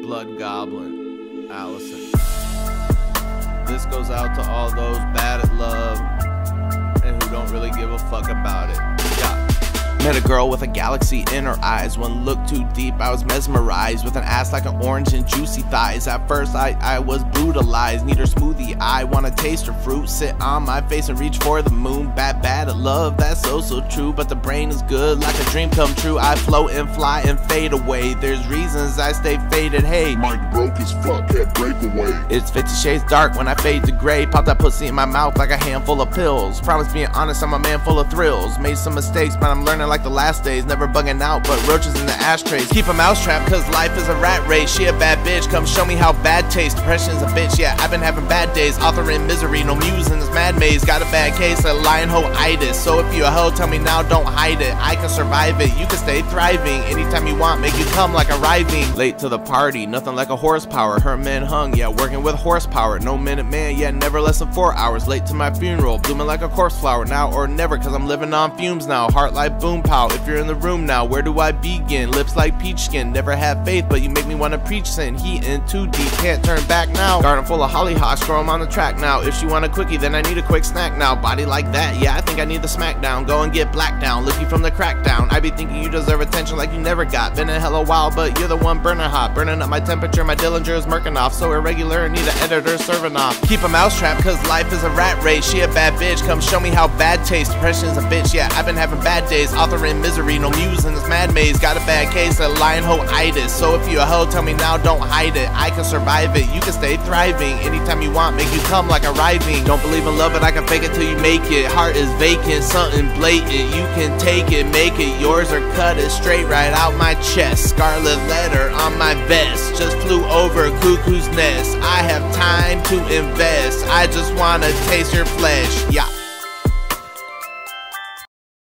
Blood Goblin, Allison. This goes out to all those bad at love and who don't really give a fuck about it. Yeah. Met a girl with a galaxy in her eyes. One look too deep, I was mesmerized. With an ass like an orange and juicy thighs. At first I was brutalized. Need her smoothie, I wanna taste her fruit. Sit on my face and reach for the moon. Bad at love, that's so true. But the brain is good, like a dream come true. I float and fly and fade away. There's reasons I stay faded, hey. Mind broke as fuck, can't break away. It's 50 shades dark when I fade to gray. Pop that pussy in my mouth like a handful of pills. Promise being honest, I'm a man full of thrills. Made some mistakes, but I'm learning like the last days. Never bugging out, but roaches in the ashtrays. Keep a mousetrap, cause life is a rat race. She a bad bitch, come show me how bad taste. Depression's a bitch, yeah, I've been having bad days. Author in misery, no muse in this mad maze. Got a bad case of lion hoe-itis. So if you a hoe, tell me now, don't hide it. I can survive it, you can stay thriving. Anytime you want, make you come like arriving. Late to the party, nothing like a horsepower. Her men hung, yeah, working with horsepower. No minute man, yeah, never less than 4 hours. Late to my funeral, blooming like a corpse flower. Now or never, cause I'm living on fumes now. Heart like boom pow. If you're in the room now, where do I begin? Lips like peach skin, never had faith, but you make me wanna preach sin. Heat in too deep, can't turn back now. Garden full of hollyhocks, throw 'em on the track now. If she want a quickie, then I need a quick snack now. Body like that, yeah, I think I need the smackdown. Go and get black down, lift you from the crackdown. I be thinking you deserve attention like you never got. Been a hella while, but you're the one burning hot. Burning up my temperature, my Dillinger is murking off. So irregular, need an editor serving off. Keep a mousetrap, cause life is a rat race. She a bad bitch, come show me how bad taste. Depression's a bitch, yeah, I've been having bad days. Author in misery, no muse in this mad maze. Got a bad case of lion hoe-itis. So if you a hoe, tell me now, don't hide it. I can survive it, you can stay thriving. Anytime you want, make you come like arriving. Don't believe in love, but I can fake it till you make it. Heart is vacant, something blatant. You can take it, make it yours, or cut it straight right out my chest. Scarlet letter on my vest. Just flew over cuckoo's nest. I have time to invest. I just wanna taste your flesh, yeah.